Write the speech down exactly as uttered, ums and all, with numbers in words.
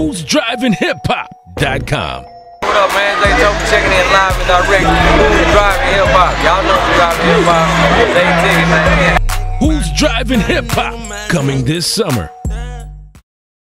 Who's Driving Hip Hop dot com. What up, man? ZAYTOVEN checking in live and direct. Who's Driving Hip Hop? Y'all know who's Driving Hip Hop. Zay Ticket, man. Who's Driving Hip Hop? Coming this summer.